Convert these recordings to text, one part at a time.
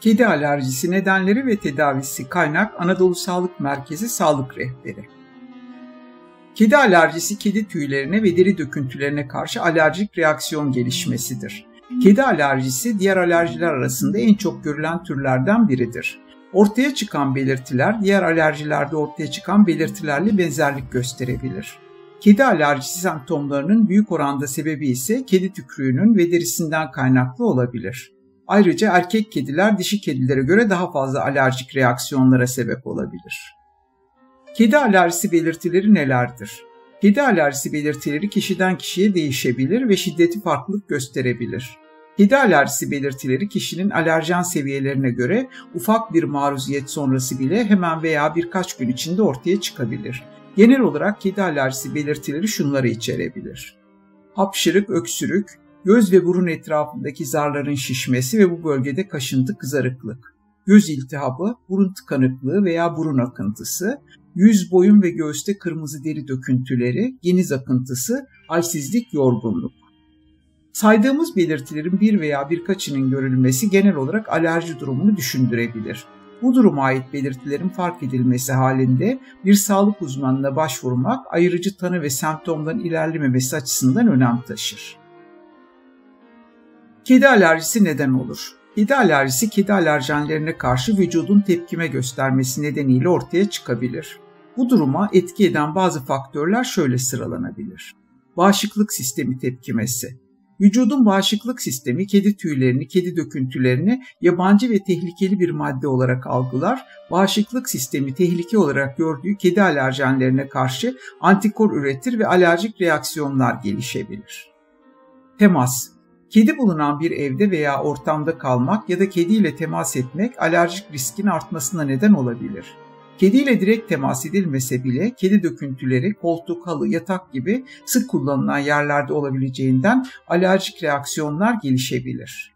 Kedi alerjisi nedenleri ve tedavisi kaynak Anadolu Sağlık Merkezi Sağlık Rehberi. Kedi alerjisi kedi tüylerine ve deri döküntülerine karşı alerjik reaksiyon gelişmesidir. Kedi alerjisi diğer alerjiler arasında en çok görülen türlerden biridir. Ortaya çıkan belirtiler diğer alerjilerde ortaya çıkan belirtilerle benzerlik gösterebilir. Kedi alerjisi semptomlarının büyük oranda sebebi ise kedi tükrüğünün ve derisinden kaynaklı olabilir. Ayrıca erkek kediler dişi kedilere göre daha fazla alerjik reaksiyonlara sebep olabilir. Kedi alerjisi belirtileri nelerdir? Kedi alerjisi belirtileri kişiden kişiye değişebilir ve şiddeti farklılık gösterebilir. Kedi alerjisi belirtileri kişinin alerjen seviyelerine göre ufak bir maruziyet sonrası bile hemen veya birkaç gün içinde ortaya çıkabilir. Genel olarak kedi alerjisi belirtileri şunları içerebilir: hapşırık, öksürük, göz ve burun etrafındaki zarların şişmesi ve bu bölgede kaşıntı, kızarıklık, göz iltihabı, burun tıkanıklığı veya burun akıntısı, yüz, boyun ve göğüste kırmızı deri döküntüleri, geniz akıntısı, halsizlik, yorgunluk. Saydığımız belirtilerin bir veya birkaçının görülmesi genel olarak alerji durumunu düşündürebilir. Bu duruma ait belirtilerin fark edilmesi halinde bir sağlık uzmanına başvurmak ayırıcı tanı ve semptomların ilerlememesi açısından önem taşır. Kedi alerjisi neden olur? Kedi alerjisi kedi alerjenlerine karşı vücudun tepkime göstermesi nedeniyle ortaya çıkabilir. Bu duruma etki eden bazı faktörler şöyle sıralanabilir: bağışıklık sistemi tepkimesi. Vücudun bağışıklık sistemi kedi tüylerini, kedi döküntülerini yabancı ve tehlikeli bir madde olarak algılar. Bağışıklık sistemi tehlike olarak gördüğü kedi alerjenlerine karşı antikor üretir ve alerjik reaksiyonlar gelişebilir. Temas. Kedi bulunan bir evde veya ortamda kalmak ya da kediyle temas etmek alerjik riskin artmasına neden olabilir. Kediyle direkt temas edilmese bile kedi döküntüleri koltuk, halı, yatak gibi sık kullanılan yerlerde olabileceğinden alerjik reaksiyonlar gelişebilir.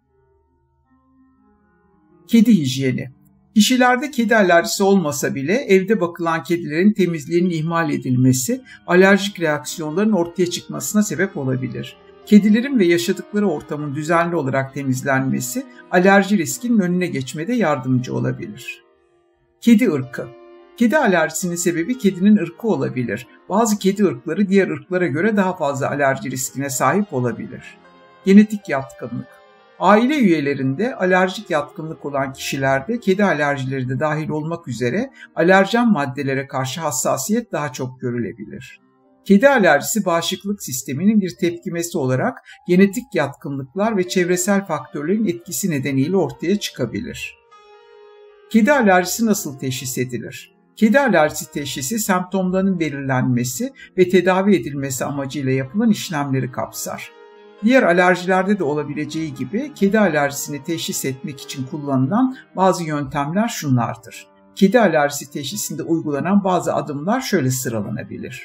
Kedi hijyeni. Kişilerde kedi alerjisi olmasa bile evde bakılan kedilerin temizliğinin ihmal edilmesi alerjik reaksiyonların ortaya çıkmasına sebep olabilir. Kedilerin ve yaşadıkları ortamın düzenli olarak temizlenmesi alerji riskinin önüne geçmede yardımcı olabilir. Kedi ırkı. Kedi alerjisinin sebebi kedinin ırkı olabilir. Bazı kedi ırkları diğer ırklara göre daha fazla alerji riskine sahip olabilir. Genetik yatkınlık. Aile üyelerinde alerjik yatkınlık olan kişilerde kedi alerjileri de dahil olmak üzere alerjen maddelere karşı hassasiyet daha çok görülebilir. Kedi alerjisi bağışıklık sisteminin bir tepkimesi olarak genetik yatkınlıklar ve çevresel faktörlerin etkisi nedeniyle ortaya çıkabilir. Kedi alerjisi nasıl teşhis edilir? Kedi alerjisi teşhisi semptomlarının belirlenmesi ve tedavi edilmesi amacıyla yapılan işlemleri kapsar. Diğer alerjilerde de olabileceği gibi kedi alerjisini teşhis etmek için kullanılan bazı yöntemler şunlardır. Kedi alerjisi teşhisinde uygulanan bazı adımlar şöyle sıralanabilir.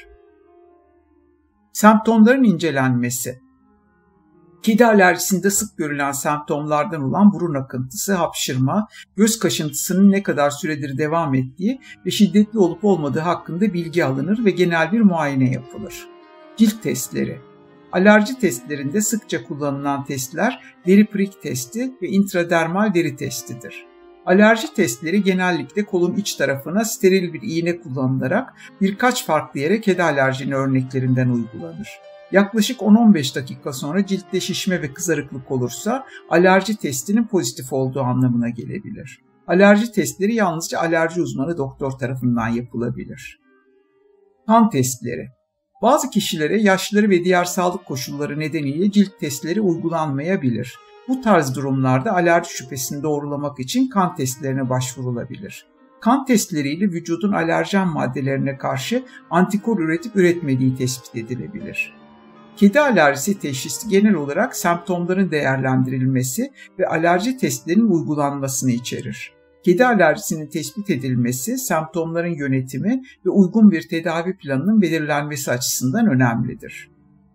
Semptomların incelenmesi. Kedi alerjisinde sık görülen semptomlardan olan burun akıntısı, hapşırma, göz kaşıntısının ne kadar süredir devam ettiği ve şiddetli olup olmadığı hakkında bilgi alınır ve genel bir muayene yapılır. Cilt testleri. Alerji testlerinde sıkça kullanılan testler deri prik testi ve intradermal deri testidir. Alerji testleri genellikle kolun iç tarafına steril bir iğne kullanılarak birkaç farklı yere kedi alerjini örneklerinden uygulanır. Yaklaşık 10-15 dakika sonra ciltte şişme ve kızarıklık olursa alerji testinin pozitif olduğu anlamına gelebilir. Alerji testleri yalnızca alerji uzmanı doktor tarafından yapılabilir. Kan testleri. Bazı kişilere yaşları ve diğer sağlık koşulları nedeniyle cilt testleri uygulanmayabilir. Bu tarz durumlarda alerji şüphesini doğrulamak için kan testlerine başvurulabilir. Kan testleriyle vücudun alerjen maddelerine karşı antikor üretip üretmediği tespit edilebilir. Kedi alerjisi teşhisi genel olarak semptomların değerlendirilmesi ve alerji testlerinin uygulanmasını içerir. Kedi alerjisinin tespit edilmesi, semptomların yönetimi ve uygun bir tedavi planının belirlenmesi açısından önemlidir.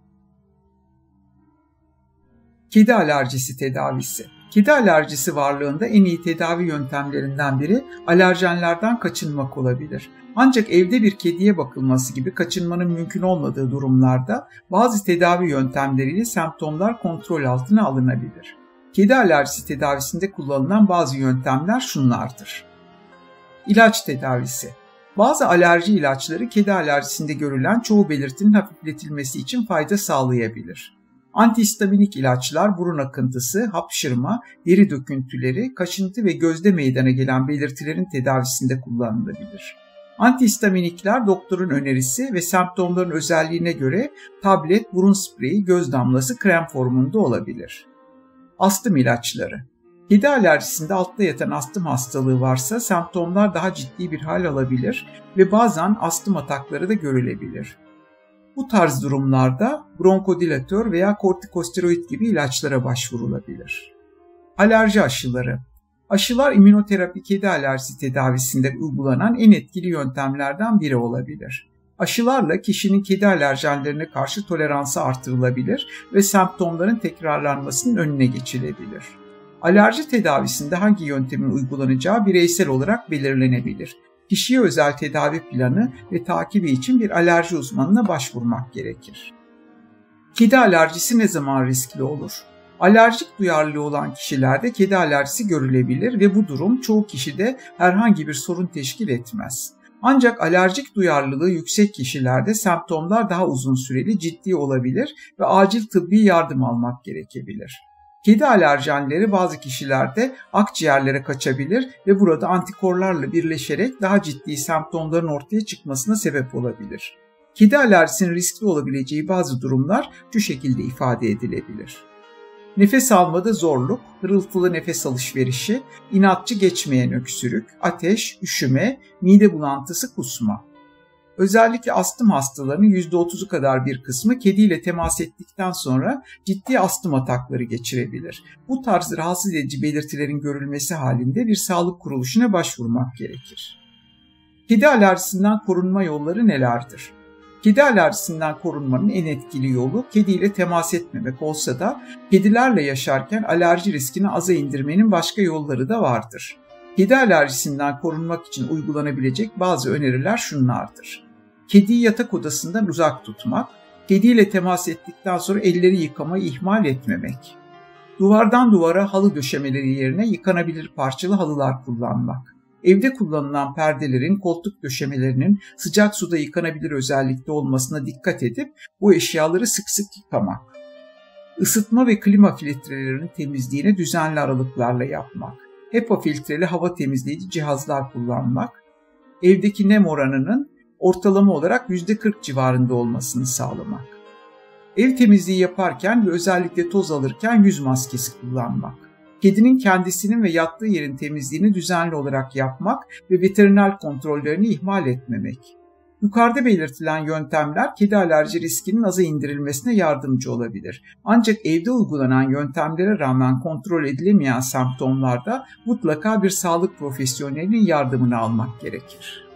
Kedi alerjisi tedavisi. Kedi alerjisi varlığında en iyi tedavi yöntemlerinden biri alerjenlerden kaçınmak olabilir. Ancak evde bir kediye bakılması gibi kaçınmanın mümkün olmadığı durumlarda bazı tedavi yöntemleriyle semptomlar kontrol altına alınabilir. Kedi alerjisi tedavisinde kullanılan bazı yöntemler şunlardır. İlaç tedavisi. Bazı alerji ilaçları kedi alerjisinde görülen çoğu belirtinin hafifletilmesi için fayda sağlayabilir. Antihistaminik ilaçlar burun akıntısı, hapşırma, deri döküntüleri, kaşıntı ve gözde meydana gelen belirtilerin tedavisinde kullanılabilir. Antihistaminikler doktorun önerisi ve semptomların özelliğine göre tablet, burun spreyi, göz damlası, krem formunda olabilir. Astım ilaçları. Kedi alerjisinde altta yatan astım hastalığı varsa semptomlar daha ciddi bir hal alabilir ve bazen astım atakları da görülebilir. Bu tarz durumlarda bronkodilatör veya kortikosteroid gibi ilaçlara başvurulabilir. Alerji aşıları. Aşılar immünoterapi kedi alerjisi tedavisinde uygulanan en etkili yöntemlerden biri olabilir. Aşılarla kişinin kedi alerjenlerine karşı toleransı artırılabilir ve semptomların tekrarlanmasının önüne geçilebilir. Alerji tedavisinde hangi yöntemin uygulanacağı bireysel olarak belirlenebilir. Kişiye özel tedavi planı ve takibi için bir alerji uzmanına başvurmak gerekir. Kedi alerjisi ne zaman riskli olur? Alerjik duyarlılığı olan kişilerde kedi alerjisi görülebilir ve bu durum çoğu kişide herhangi bir sorun teşkil etmez. Ancak alerjik duyarlılığı yüksek kişilerde semptomlar daha uzun süreli, ciddi olabilir ve acil tıbbi yardım almak gerekebilir. Kedi alerjenleri bazı kişilerde akciğerlere kaçabilir ve burada antikorlarla birleşerek daha ciddi semptomların ortaya çıkmasına sebep olabilir. Kedi alerjisinin riskli olabileceği bazı durumlar şu şekilde ifade edilebilir. Nefes almada zorluk, hırıltılı nefes alışverişi, inatçı geçmeyen öksürük, ateş, üşüme, mide bulantısı, kusma. Özellikle astım hastalarının %30'u kadar bir kısmı kediyle temas ettikten sonra ciddi astım atakları geçirebilir. Bu tarz rahatsız edici belirtilerin görülmesi halinde bir sağlık kuruluşuna başvurmak gerekir. Kedi alerjisinden korunma yolları nelerdir? Kedi alerjisinden korunmanın en etkili yolu kediyle temas etmemek olsa da kedilerle yaşarken alerji riskini aza indirmenin başka yolları da vardır. Kedi alerjisinden korunmak için uygulanabilecek bazı öneriler şunlardır. Kediyi yatak odasından uzak tutmak, kediyle temas ettikten sonra elleri yıkamayı ihmal etmemek, duvardan duvara halı döşemeleri yerine yıkanabilir parçalı halılar kullanmak, evde kullanılan perdelerin, koltuk döşemelerinin sıcak suda yıkanabilir özellikte olmasına dikkat edip bu eşyaları sık sık yıkamak, ısıtma ve klima filtrelerinin temizliğini düzenli aralıklarla yapmak, HEPA filtreli hava temizleyici cihazlar kullanmak, evdeki nem oranının ortalama olarak %40 civarında olmasını sağlamak. Ev temizliği yaparken ve özellikle toz alırken yüz maskesi kullanmak. Kedinin kendisinin ve yattığı yerin temizliğini düzenli olarak yapmak ve veteriner kontrollerini ihmal etmemek. Yukarıda belirtilen yöntemler kedi alerji riskinin aza indirilmesine yardımcı olabilir. Ancak evde uygulanan yöntemlere rağmen kontrol edilemeyen semptomlarda mutlaka bir sağlık profesyonelinin yardımını almak gerekir.